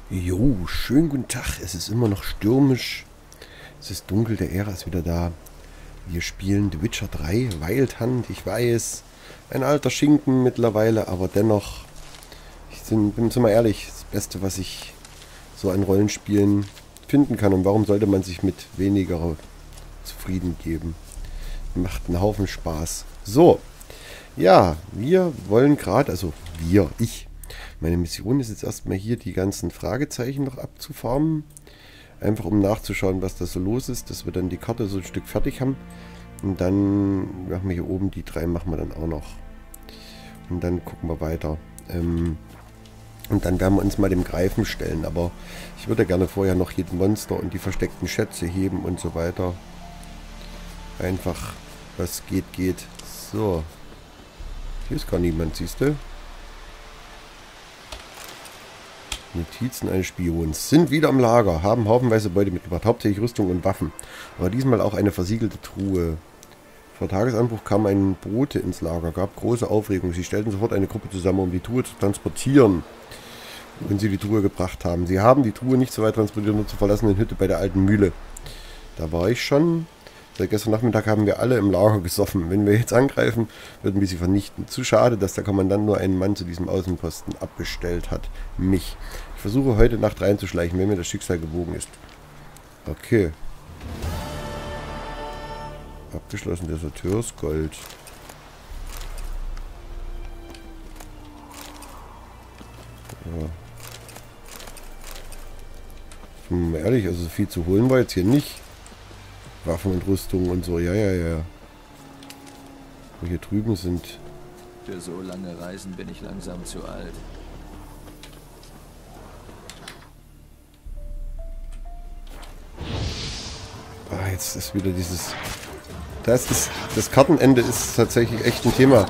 Jo, schönen guten Tag. Es ist immer noch stürmisch. Es ist dunkel, der Ära ist wieder da. Wir spielen The Witcher 3, Wild Hunt. Ich weiß, ein alter Schinken mittlerweile, aber dennoch, bin mal ehrlich, das Beste, was ich so an Rollenspielen finden kann. Und warum sollte man sich mit weniger zufrieden geben? Macht einen Haufen Spaß. So, ja, wir wollen gerade, ich. Meine Mission ist jetzt erstmal hier die ganzen Fragezeichen noch abzufarmen. Einfach um nachzuschauen, was da so los ist, dass wir dann die Karte so ein Stück fertig haben. Und dann machen wir hier oben die drei, machen wir dann auch noch. Und dann gucken wir weiter. Und dann werden wir uns mal dem Greifen stellen. Aber ich würde gerne vorher noch jeden Monster und die versteckten Schätze heben und so weiter. Einfach, was geht, geht. So. Hier ist gar niemand, siehst du? Notizen eines Spions. Sind wieder im Lager, haben haufenweise Beute mitgebracht, hauptsächlich Rüstung und Waffen. Aber diesmal auch eine versiegelte Truhe. Vor Tagesanbruch kam ein Bote ins Lager, gab große Aufregung. Sie stellten sofort eine Gruppe zusammen, um die Truhe zu transportieren, wenn sie die Truhe gebracht haben. Sie haben die Truhe nicht so weit transportiert, nur zur verlassenen Hütte bei der alten Mühle. Da war ich schon. Seit gestern Nachmittag haben wir alle im Lager gesoffen. Wenn wir jetzt angreifen, würden wir sie vernichten. Zu schade, dass der Kommandant nur einen Mann zu diesem Außenposten abbestellt hat. Mich. Ich versuche heute Nacht reinzuschleichen, wenn mir das Schicksal gewogen ist. Okay. Abgeschlossen, Deserteursgold. Ja. Mal ehrlich, also viel zu holen war jetzt hier nicht. Waffen und Rüstung und so, ja. Und hier drüben sind... Für so lange Reisen bin ich langsam zu alt. Ah, jetzt ist wieder dieses... Das Kartenende ist tatsächlich echt ein Thema.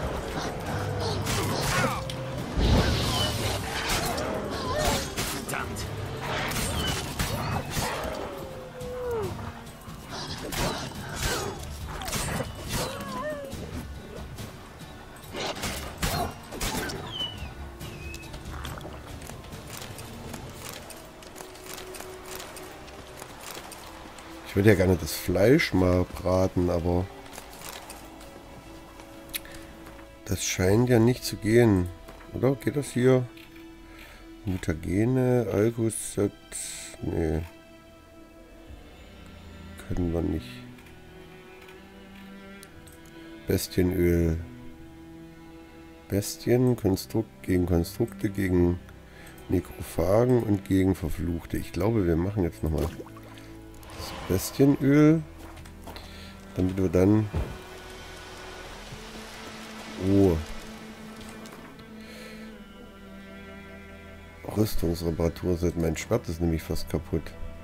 Ich würde ja gerne das Fleisch mal braten, aber das scheint ja nicht zu gehen. Oder? Geht das hier? Mutagene, Algosat... Nee. Können wir nicht. Bestienöl. Bestien, gegen Konstrukte, gegen Nekrophagen und gegen Verfluchte. Ich glaube, wir machen jetzt nochmal das Bestienöl, damit wir dann... Oh. Rüstungsreparatur seit mein Schwert ist nämlich fast kaputt.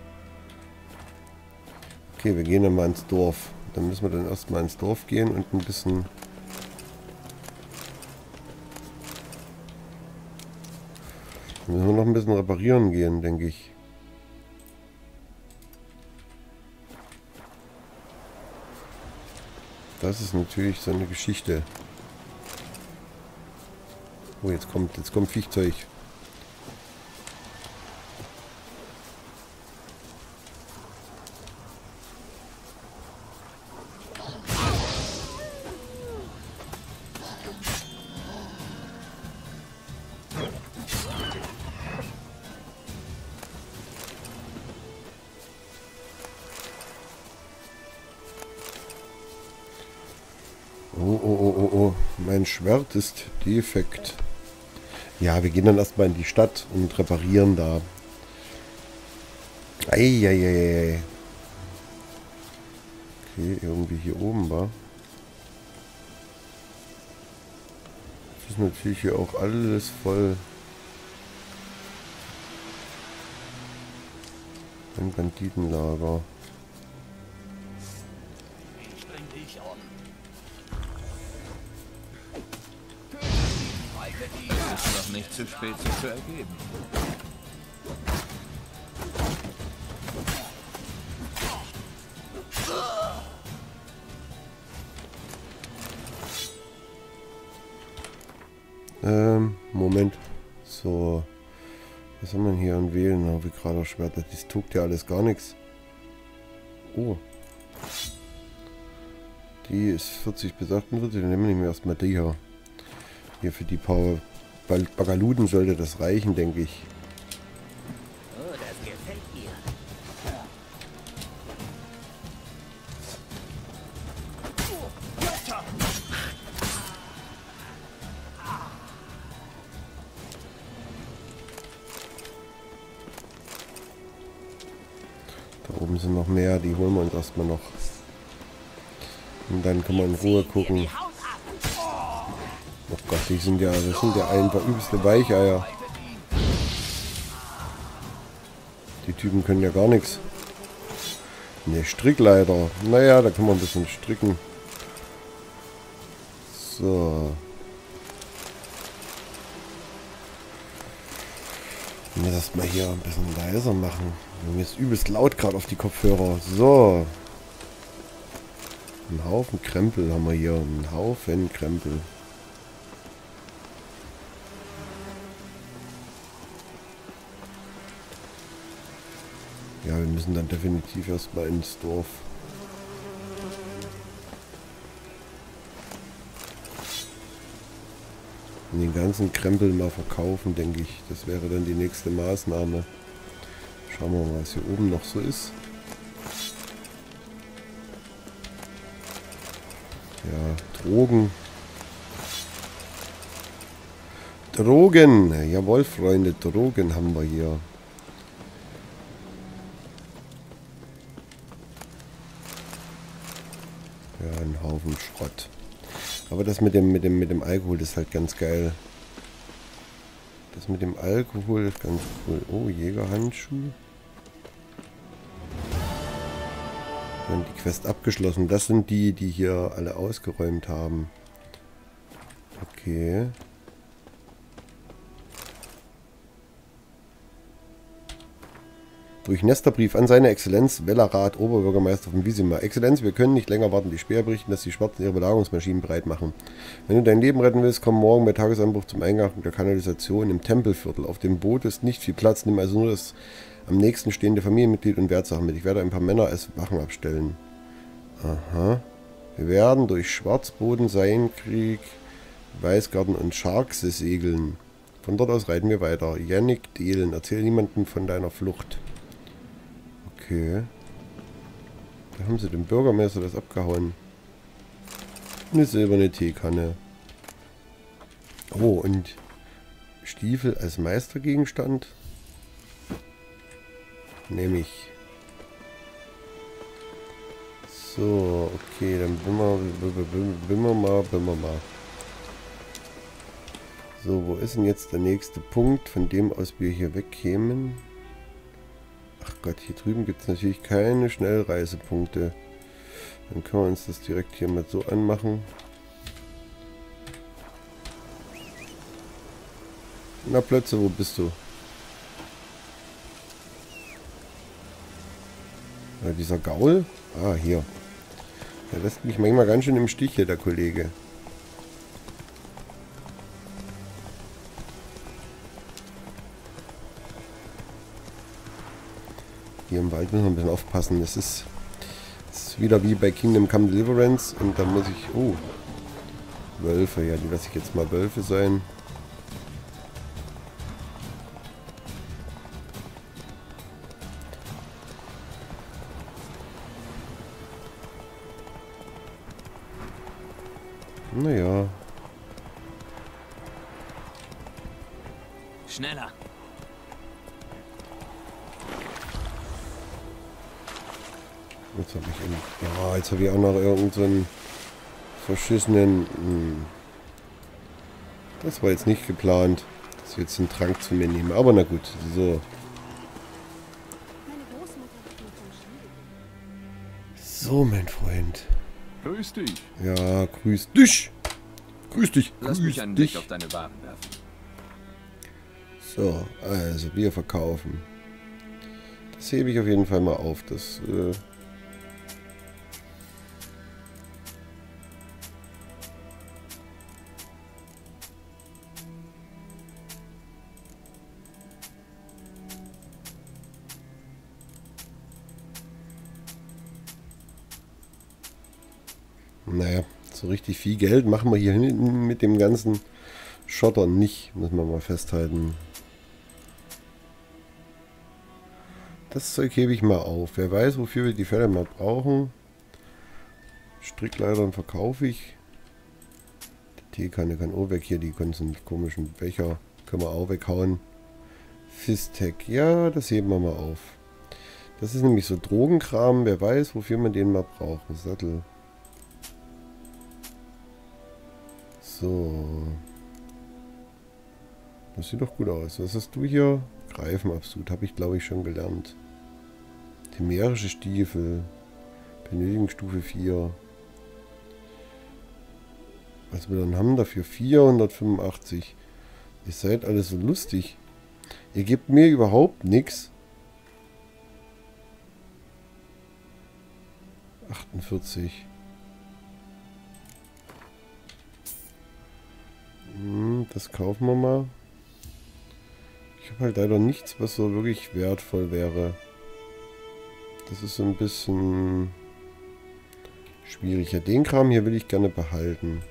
Okay, wir gehen dann mal ins Dorf. Dann müssen wir dann erstmal ins Dorf gehen und ein bisschen... Dann müssen wir noch ein bisschen reparieren gehen, denke ich. Das ist natürlich so eine Geschichte. Oh, jetzt kommt Viechzeug. Oh. Mein Schwert ist defekt. Ja, wir gehen dann erstmal in die Stadt und reparieren da. Eieiei. Okay, irgendwie hier oben war. Das ist natürlich hier auch alles voll. Ein Banditenlager. Es ist noch nicht zu spät, sich zu ergeben. Moment. So. Was haben wir denn hier an Wählen? Oh, wie gerade Schwert. Das taugt ja alles gar nichts. Oh. Die ist 40 bis 48. Dann nehmen wir erstmal die hier. Hier für die paar Bagaluden sollte das reichen, denke ich. Oh, das gefällt mir. Da oben sind noch mehr, die holen wir uns erstmal noch. Und dann können wir in Ruhe gucken. Oh Gott, das sind ja einfach übelste Weicheier. Die Typen können ja gar nichts. Ne, Strickleiter. Naja, da können wir ein bisschen stricken. So. Ich muss das mal hier ein bisschen leiser machen. Mir ist übelst laut gerade auf die Kopfhörer. So. Ein Haufen Krempel haben wir hier. Ein Haufen Krempel. Ja, wir müssen dann definitiv erstmal ins Dorf. Und den ganzen Krempel mal verkaufen, denke ich. Das wäre dann die nächste Maßnahme. Schauen wir mal, was hier oben noch so ist. Ja, Drogen. Drogen! Jawohl, Freunde, Drogen haben wir hier. Ja, ein Haufen Schrott. Aber das mit dem Alkohol, das ist halt ganz geil. Das mit dem Alkohol ist ganz cool. Oh, Jägerhandschuh. Wir haben die Quest abgeschlossen. Das sind die, die hier alle ausgeräumt haben. Okay. Durch Nesterbrief an seine Exzellenz Wellerat, Oberbürgermeister von Wisimar. Exzellenz, wir können nicht länger warten. Die Speer berichten, dass die Schwarzen ihre Belagerungsmaschinen bereit machen. Wenn du dein Leben retten willst, komm morgen bei Tagesanbruch zum Eingang der Kanalisation im Tempelviertel. Auf dem Boot ist nicht viel Platz. Nimm also nur das am nächsten stehende Familienmitglied und Wertsachen mit. Ich werde ein paar Männer als Wachen abstellen. Aha. Wir werden durch Schwarzboden, Seinkrieg, Weißgarten und Scharkse segeln. Von dort aus reiten wir weiter. Yannick Dehlen, erzähl niemandem von deiner Flucht. Okay. Da haben sie dem Bürgermeister das abgehauen. Eine silberne Teekanne. Oh, und Stiefel als Meistergegenstand. Nehme ich. So, okay, dann bimmer mal. So, wo ist denn jetzt der nächste Punkt, von dem aus wir hier wegkämen? Ach Gott, hier drüben gibt es natürlich keine Schnellreisepunkte. Dann können wir uns das direkt hier mal so anmachen. Na Plötze, wo bist du? Ja, dieser Gaul? Ah, hier. Der lässt mich manchmal ganz schön im Stich hier, der Kollege. Hier im Wald müssen wir ein bisschen aufpassen. Es ist wieder wie bei Kingdom Come Deliverance. Und da muss ich... Oh. Wölfe. Ja, die lasse ich jetzt mal Wölfe sein. Naja. Schneller. Jetzt habe ich jetzt habe ich auch noch irgend so einen verschissenen... Das war jetzt nicht geplant, dass ich jetzt einen Trank zu mir nehme. Aber na gut, so. So, mein Freund. Grüß dich. Ja, grüß dich. Grüß dich. Lass mich einen Blick auf deine Waren werfen. So, also wir verkaufen. Das hebe ich auf jeden Fall mal auf. Das Naja, so richtig viel Geld machen wir hier hinten mit dem ganzen Schotter nicht, muss man mal festhalten. Das Zeug hebe ich mal auf. Wer weiß, wofür wir die Felle mal brauchen. Strickleitern verkaufe ich. Die Teekanne kann auch weg. Hier die ganzen komischen Becher können wir auch weghauen. Fistech, ja, das heben wir mal auf. Das ist nämlich so Drogenkram. Wer weiß, wofür man den mal braucht. Ein Sattel. So. Das sieht doch gut aus. Was hast du hier? Greifenabsud, habe ich glaube ich schon gelernt. Temerische Stiefel. Benötigen Stufe 4. Was wir dann haben dafür? 485. Ihr seid alle so lustig. Ihr gebt mir überhaupt nichts. 48. Das kaufen wir mal. Ich habe halt leider nichts, was so wirklich wertvoll wäre. Das ist so ein bisschen schwierig. Ja, den Kram hier will ich gerne behalten.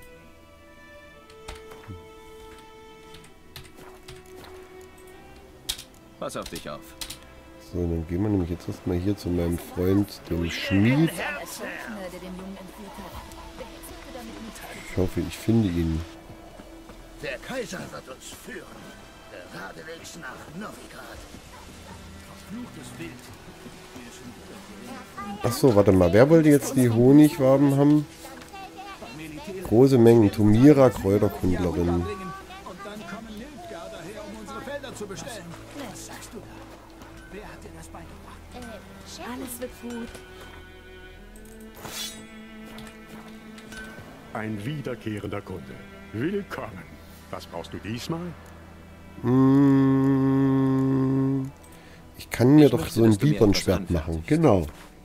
Pass auf dich auf. So, dann gehen wir nämlich jetzt erstmal hier zu meinem Freund, dem Schmied. Ich hoffe, ich finde ihn. Der Kaiser wird uns führen. Geradewegs nach Novigrad. Verfluchtes Wild. Achso, warte mal. Wer wollte jetzt die Honigwaben haben? Große Mengen. Tumira, Kräuterkundlerin. Und dann kommen Nilfgaard daher, um unsere Felder zu bestellen. Was sagst du da? Wer hat dir das beigebracht? Alles wird gut. Ein wiederkehrender Kunde. Willkommen. Was brauchst du diesmal? Ich kann mir doch so ein Vibernschwert machen. Genau.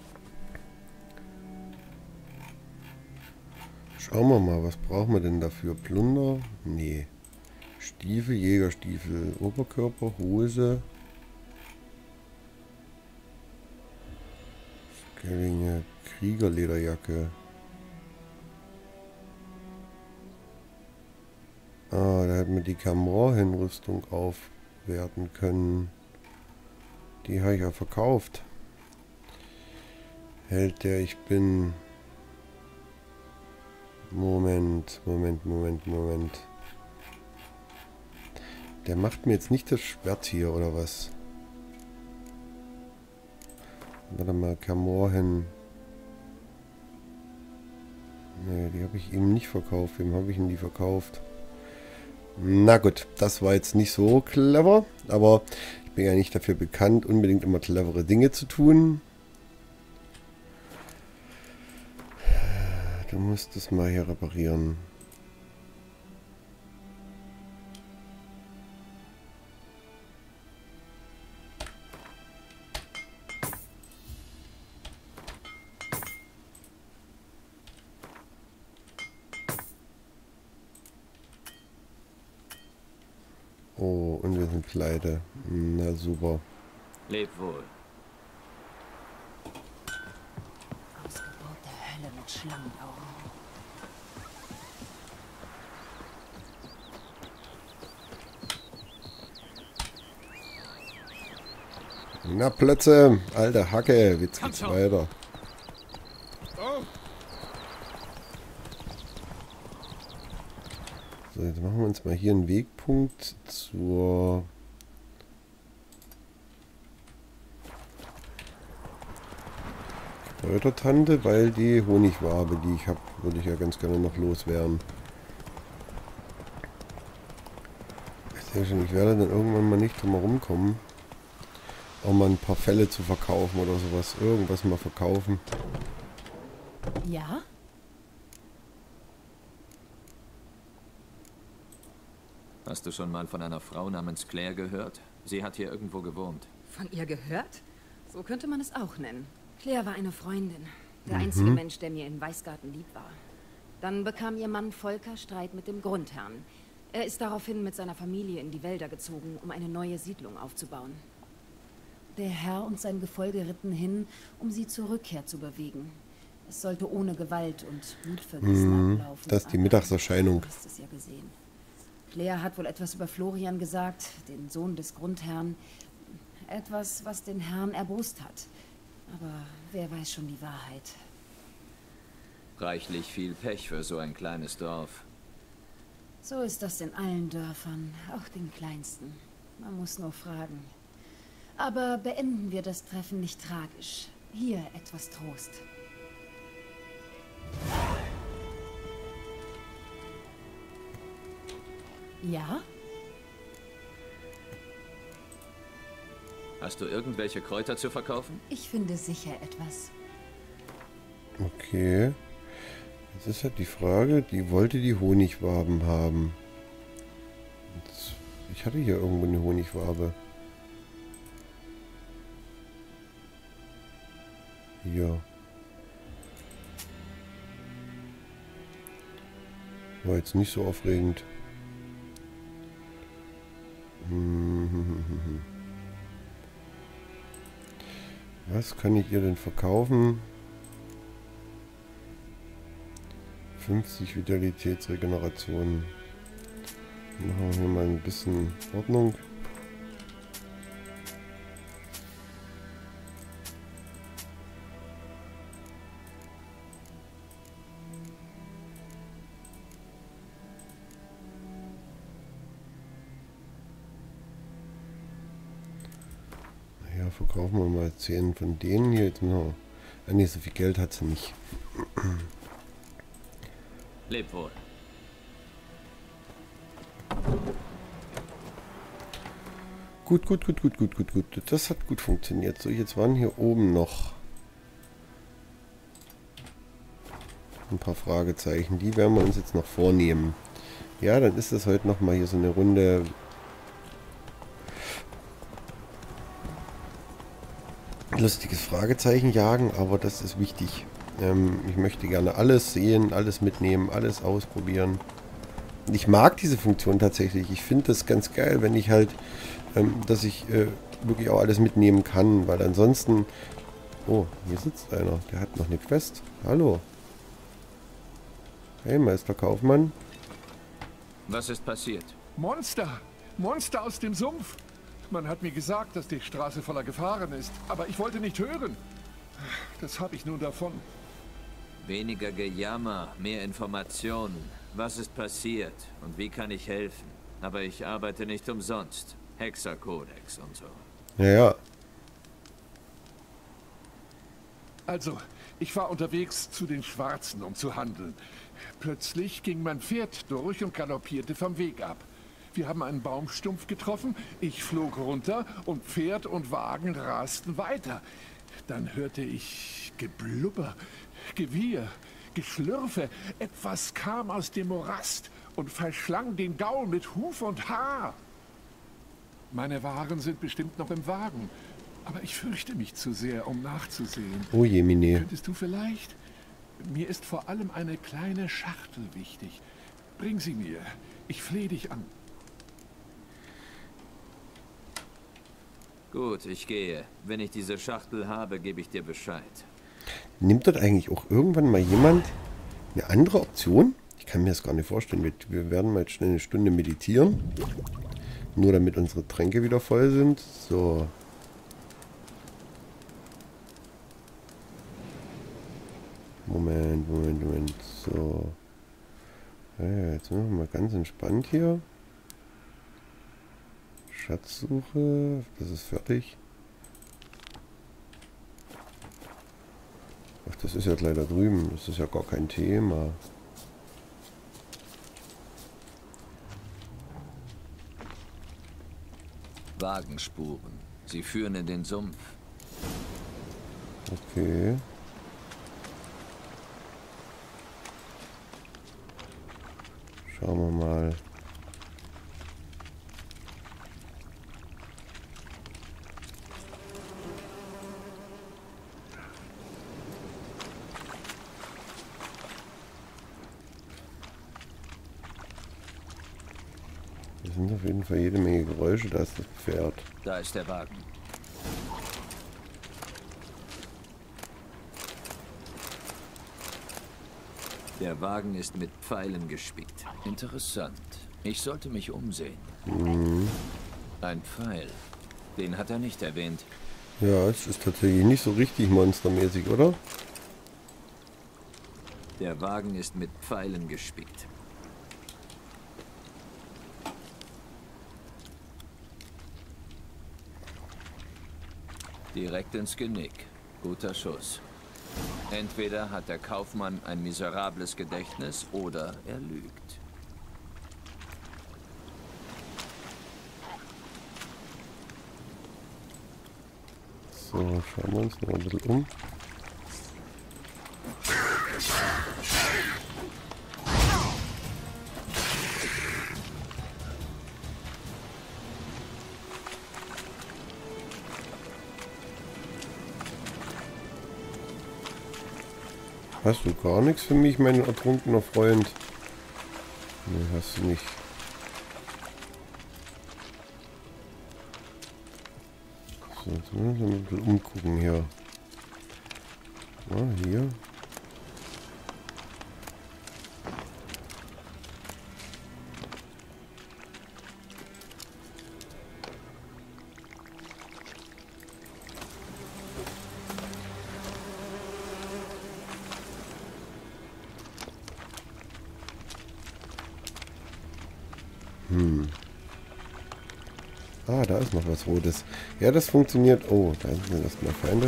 Schauen wir mal, was brauchen wir denn dafür? Plunder? Nee. Stiefel, Jägerstiefel, Oberkörper, Hose. Skellinge, Kriegerlederjacke. Ah, da hätten wir die Camorra-Hinrüstung aufwerten können. Die habe ich ja verkauft. Held der ich bin. Moment. Der macht mir jetzt nicht das Schwert hier, oder was? Warte mal, Camorra hin. Ne, die habe ich ihm nicht verkauft. Wem habe ich denn die verkauft? Na gut, das war jetzt nicht so clever, aber ich bin ja nicht dafür bekannt, unbedingt immer clevere Dinge zu tun. Du musst es mal hier reparieren. Oh, und wir sind pleite. Na super. Leb wohl. Ausgeburt der Hölle mit Schlangenaugen. Na Plötze, alte Hacke, jetzt geht's weiter. So, jetzt machen wir uns mal hier einen Wegpunkt zur Kräutertante, weil die Honigwabe, die ich habe, würde ich ja ganz gerne noch loswerden. Ich sehe schon, ich werde dann irgendwann mal nicht drum herum kommen, auch mal ein paar Felle zu verkaufen oder sowas. Irgendwas mal verkaufen. Ja? Hast du schon mal von einer Frau namens Claire gehört? Sie hat hier irgendwo gewohnt. Von ihr gehört? So könnte man es auch nennen. Claire war eine Freundin. Der einzige Mensch, der mir in Weißgarten lieb war. Dann bekam ihr Mann Volker Streit mit dem Grundherrn. Er ist daraufhin mit seiner Familie in die Wälder gezogen, um eine neue Siedlung aufzubauen. Der Herr und sein Gefolge ritten hin, um sie zur Rückkehr zu bewegen. Es sollte ohne Gewalt und Blutvergießen ablaufen. Das ist die aber Mittagserscheinung. Du hast es ja gesehen. Claire hat wohl etwas über Florian gesagt, den Sohn des Grundherrn. Etwas, was den Herrn erbost hat. Aber wer weiß schon die Wahrheit. Reichlich viel Pech für so ein kleines Dorf. So ist das in allen Dörfern, auch den kleinsten. Man muss nur fragen. Aber beenden wir das Treffen nicht tragisch. Hier etwas Trost. Ja? Hast du irgendwelche Kräuter zu verkaufen? Ich finde sicher etwas. Okay. Jetzt ist halt die Frage, die wollte die Honigwaben haben. Jetzt, ich hatte hier irgendwo eine Honigwabe. Hier. War jetzt nicht so aufregend. Was kann ich ihr denn verkaufen? 50 Vitalitätsregeneration. Machen wir hier mal ein bisschen Ordnung. Naja, verkaufen wir mal 10 von denen hier. Jetzt müssen wir... Nee, so viel Geld hat sie nicht. Leb wohl. Gut. Das hat gut funktioniert. So, jetzt waren hier oben noch ein paar Fragezeichen. Die werden wir uns jetzt noch vornehmen. Ja, dann ist das heute noch mal hier so eine Runde. Lustiges Fragezeichen jagen, aber das ist wichtig. Ich möchte gerne alles sehen, alles mitnehmen, alles ausprobieren. Und ich mag diese Funktion tatsächlich. Ich finde das ganz geil, wenn ich halt, dass ich wirklich auch alles mitnehmen kann, weil ansonsten... Oh, hier sitzt einer. Der hat noch eine Quest. Hallo. Hey, Meister Kaufmann. Was ist passiert? Monster! Monster aus dem Sumpf! Man hat mir gesagt, dass die Straße voller Gefahren ist, aber ich wollte nicht hören. Das habe ich nun davon. Weniger Gejammer, mehr Informationen. Was ist passiert und wie kann ich helfen? Aber ich arbeite nicht umsonst. Hexerkodex und so. Ja. Also, ich war unterwegs zu den Schwarzen, um zu handeln. Plötzlich ging mein Pferd durch und galoppierte vom Weg ab. Wir haben einen Baumstumpf getroffen, ich flog runter und Pferd und Wagen rasten weiter. Dann hörte ich Geblubber, Gewieher, Geschlürfe. Etwas kam aus dem Morast und verschlang den Gaul mit Huf und Haar. Meine Waren sind bestimmt noch im Wagen, aber ich fürchte mich zu sehr, um nachzusehen. Oh je, Mine. Könntest du vielleicht? Mir ist vor allem eine kleine Schachtel wichtig. Bring sie mir. Ich flehe dich an. Gut, ich gehe. Wenn ich diese Schachtel habe, gebe ich dir Bescheid. Nimmt dort eigentlich auch irgendwann mal jemand eine andere Option? Ich kann mir das gar nicht vorstellen. Wir werden mal schnell eine Stunde meditieren. Nur damit unsere Tränke wieder voll sind. So. Moment. So. Ja, jetzt machen wir mal ganz entspannt hier. Schatzsuche. Das ist fertig. Ach, das ist ja gleich da drüben. Das ist ja gar kein Thema. Wagenspuren. Sie führen in den Sumpf. Okay. Schauen wir mal. Es sind auf jeden Fall jede Menge Geräusche. Da ist das Pferd. Da ist der Wagen. Der Wagen ist mit Pfeilen gespickt. Interessant. Ich sollte mich umsehen. Ein Pfeil. Den hat er nicht erwähnt. Ja, es ist tatsächlich nicht so richtig monstermäßig, oder? Der Wagen ist mit Pfeilen gespickt. Direkt ins Genick. Guter Schuss. Entweder hat der Kaufmann ein miserables Gedächtnis oder er lügt. So, schauen wir uns noch ein bisschen um. Hast du gar nichts für mich, mein ertrunkener Freund? Nee, hast du nicht. So, jetzt müssen wir ein bisschen umgucken hier. Ah, hier. Ah, da ist noch was Rotes. Ja, das funktioniert. Oh, da sind erstmal Feinde.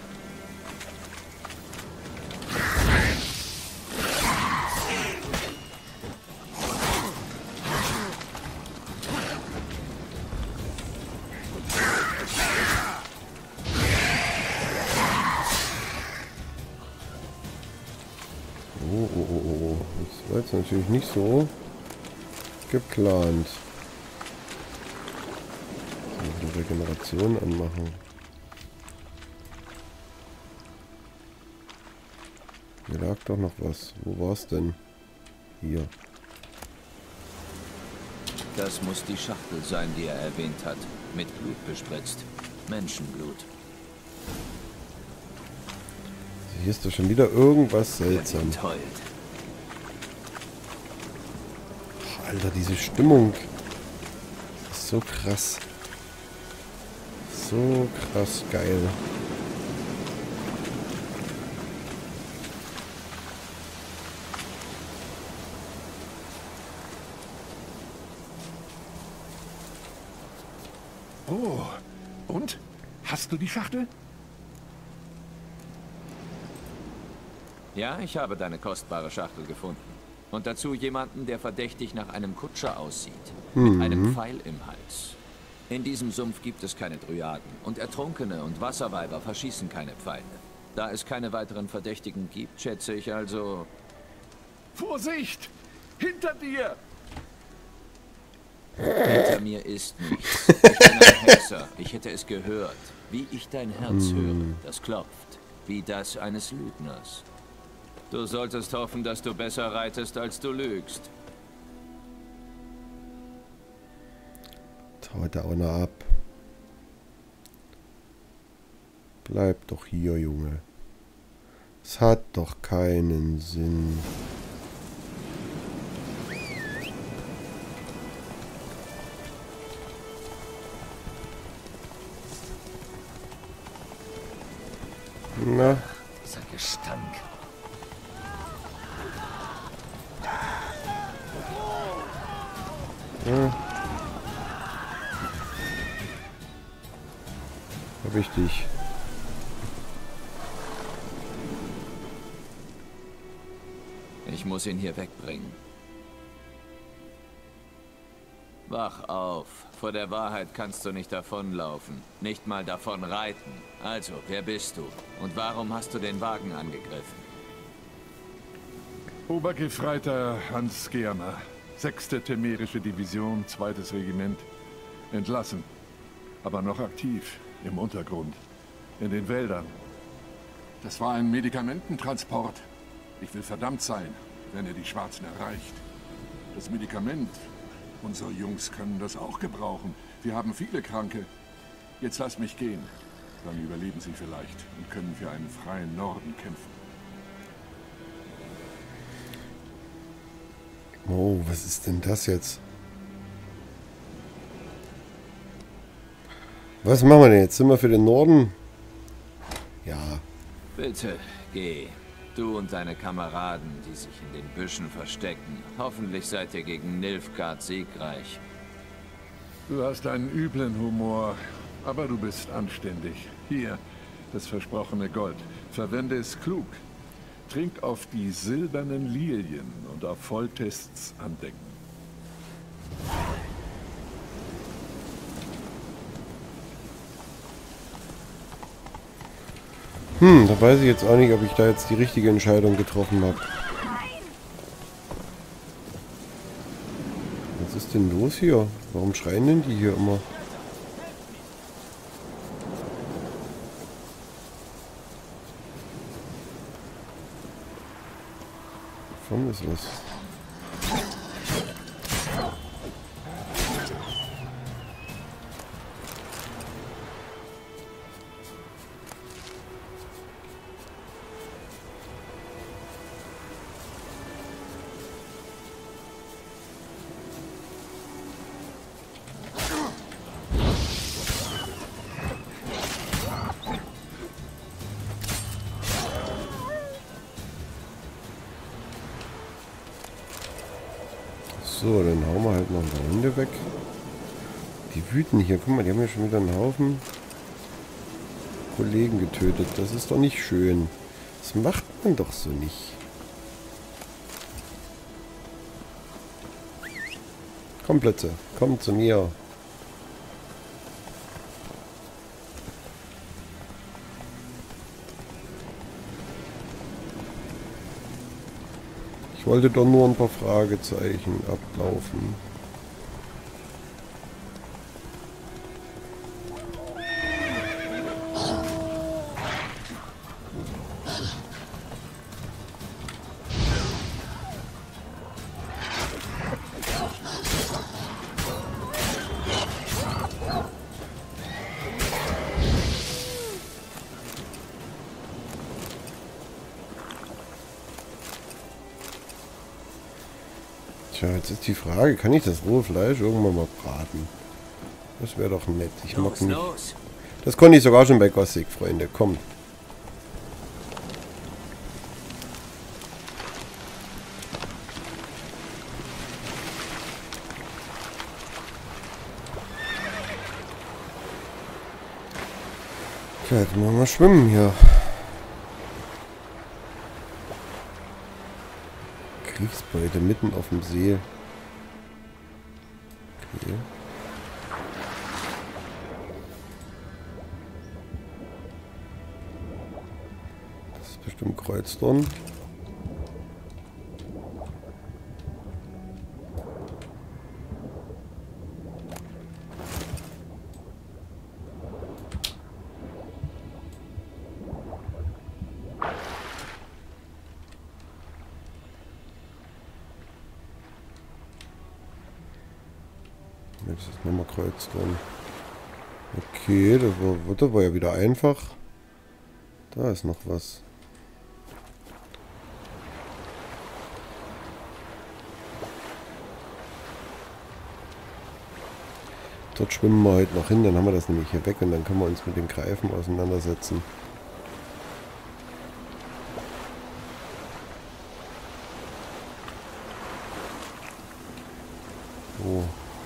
Oh. Das war jetzt natürlich nicht so geplant. Regeneration anmachen. Hier lag doch noch was. Wo war's denn? Hier. Das muss die Schachtel sein, die er erwähnt hat. Mit Blut bespritzt. Menschenblut. Hier ist doch schon wieder irgendwas seltsam. Heult. Alter, diese Stimmung. Das ist so krass. So krass geil. Oh, und? Hast du die Schachtel? Ja, ich habe deine kostbare Schachtel gefunden. Und dazu jemanden, der verdächtig nach einem Kutscher aussieht. Mit einem Pfeil im Hals. In diesem Sumpf gibt es keine Dryaden. Und Ertrunkene und Wasserweiber verschießen keine Pfeile. Da es keine weiteren Verdächtigen gibt, schätze ich also... Vorsicht! Hinter dir! Hinter mir ist nichts. Ich bin ein Hexer. Ich hätte es gehört. Wie ich dein Herz höre, das klopft. Wie das eines Lügners. Du solltest hoffen, dass du besser reitest, als du lügst. Haut da auch noch ab. Bleib doch hier, Junge. Es hat doch keinen Sinn. Na? Dieser Gestank. Ja. Hab ich dich. Ich muss ihn hier wegbringen. Wach auf. Vor der Wahrheit kannst du nicht davonlaufen. Nicht mal davon reiten. Also, wer bist du? Und warum hast du den Wagen angegriffen? Obergefreiter Hans Gerner, 6. Temerische Division, 2. Regiment. Entlassen, aber noch aktiv, im Untergrund, in den Wäldern. Das war ein Medikamententransport. Ich will verdammt sein, wenn er die Schwarzen erreicht. Das Medikament, unsere Jungs können das auch gebrauchen. Wir haben viele Kranke. Jetzt lass mich gehen. Dann überleben sie vielleicht und können für einen freien Norden kämpfen. Oh, was ist denn das jetzt? Was machen wir denn jetzt? Sind wir für den Norden? Ja. Bitte, geh. Du und deine Kameraden, die sich in den Büschen verstecken. Hoffentlich seid ihr gegen Nilfgaard siegreich. Du hast einen üblen Humor, aber du bist anständig. Hier, das versprochene Gold. Verwende es klug. Trink auf die silbernen Lilien und auf Volltests andenken. Da weiß ich jetzt auch nicht, ob ich da jetzt die richtige Entscheidung getroffen habe. Was ist denn los hier? Warum schreien denn die hier immer? Von ist was. So, dann hauen wir halt noch ein paar Hunde weg. Die wüten hier. Guck mal, die haben ja schon wieder einen Haufen Kollegen getötet. Das ist doch nicht schön. Das macht man doch so nicht. Komm, Plätze. Komm zu mir. Ich wollte doch nur ein paar Fragezeichen ablaufen. Tja, jetzt ist die Frage, kann ich das rohe Fleisch irgendwann mal braten? Das wäre doch nett. Ich mag nicht. Das konnte ich sogar schon bei Gothic, Freunde. Kommt. Tja, jetzt machen wir mal schwimmen hier. Kriegsbeute mitten auf dem See. Okay. Das ist bestimmt Kreuzdorn. Das ist nochmal Kreuzdorn. Okay, das war ja wieder einfach. Da ist noch was. Dort schwimmen wir heute noch hin, dann haben wir das nämlich hier weg und dann können wir uns mit den Greifen auseinandersetzen. Oh.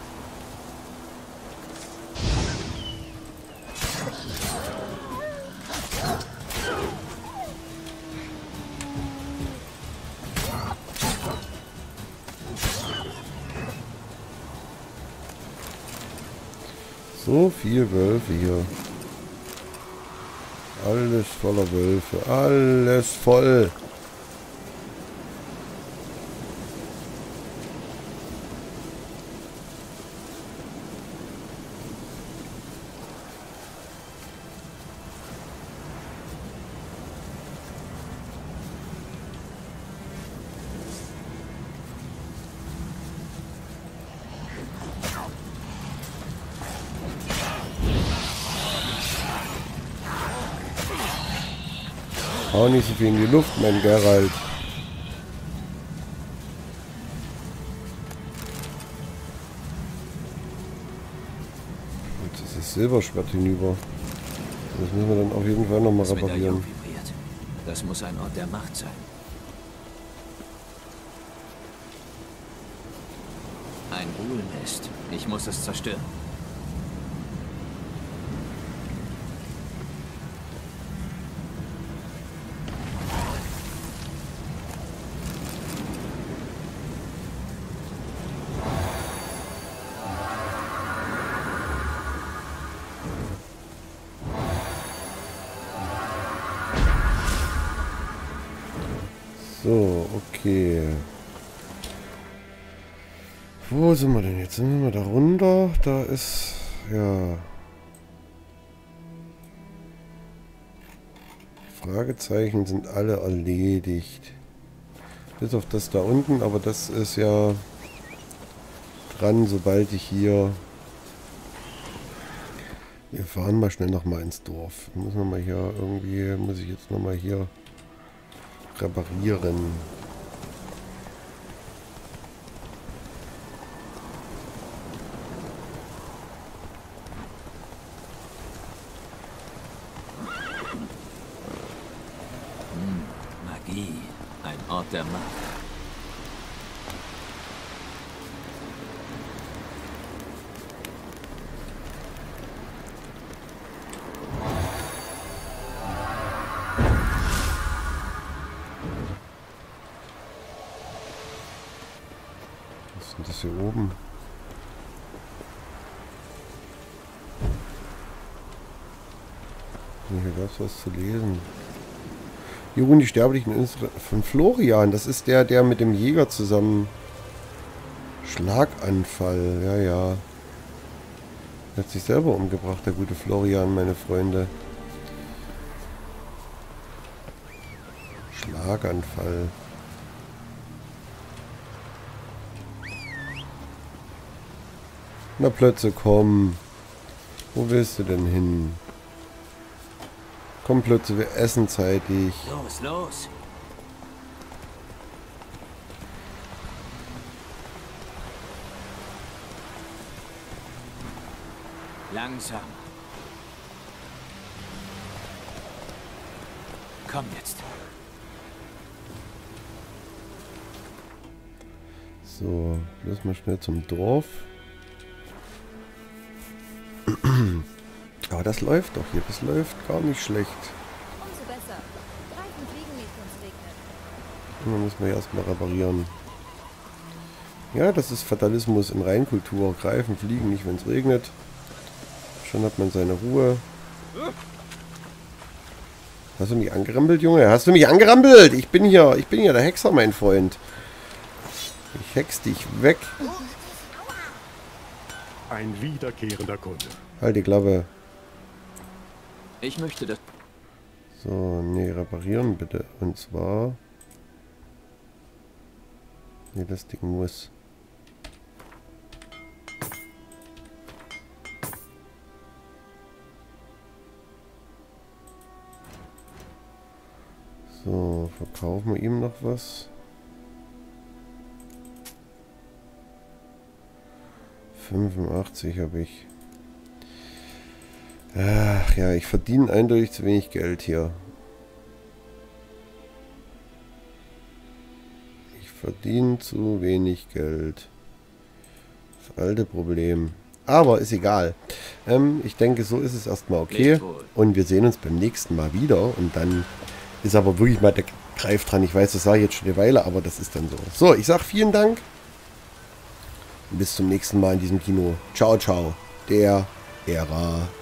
So viel Wölfe hier. Alles voller Wölfe. Alles voll. Hau nicht so viel in die Luft, mein Geralt. Silberschwert hinüber. Das müssen wir dann auf jeden Fall nochmal Das reparieren. Medaillon vibriert. Das muss ein Ort der Macht sein. Ein Buhlnest. Ich muss es zerstören. So, okay. Wo sind wir denn jetzt? Sind wir da runter? Da ist... ja... Fragezeichen sind alle erledigt. Bis auf das da unten, aber das ist ja dran, sobald ich hier... Wir fahren mal schnell nochmal ins Dorf. Müssen wir mal hier irgendwie... Muss ich jetzt nochmal hier reparieren. Magie. Ein Ort der Macht. Was ist denn das hier oben? Hier gab es was zu lesen. Hier ruhen die sterblichen Inseln von Florian. Das ist der, der mit dem Jäger zusammen... Schlaganfall. Ja, ja. Er hat sich selber umgebracht, der gute Florian, meine Freunde. Schlaganfall. Na Plötze, komm. Wo willst du denn hin? Komm Plötze, wir essen zeitig. Los, los! Langsam. Komm jetzt. So, bloß mal schnell zum Dorf. Aber das läuft doch hier. Das läuft gar nicht schlecht. Umso besser. Reifen fliegen nicht, wenn es regnet. Dann müssen wir erstmal reparieren. Ja, das ist Fatalismus in Reinkultur. Greifen, fliegen nicht, wenn es regnet. Schon hat man seine Ruhe. Hast du mich angerempelt, Junge? Hast du mich angerempelt? Ich bin hier der Hexer, mein Freund. Ich hex dich weg. Ein wiederkehrender Kunde. Halt die Klappe. Ich möchte das... So, nee, reparieren bitte. Und zwar... Nee, das Ding muss... So, verkaufen wir ihm noch was. 85 habe ich. Ach ja, ich verdiene eindeutig zu wenig Geld hier. Ich verdiene zu wenig Geld. Das alte Problem. Aber ist egal. Ich denke, so ist es erstmal okay. Und wir sehen uns beim nächsten Mal wieder. Und dann ist aber wirklich mal der Greif dran. Ich weiß, das sage ich jetzt schon eine Weile, aber das ist dann so. So, ich sage vielen Dank. Bis zum nächsten Mal in diesem Kino. Ciao, ciao. Der Ära.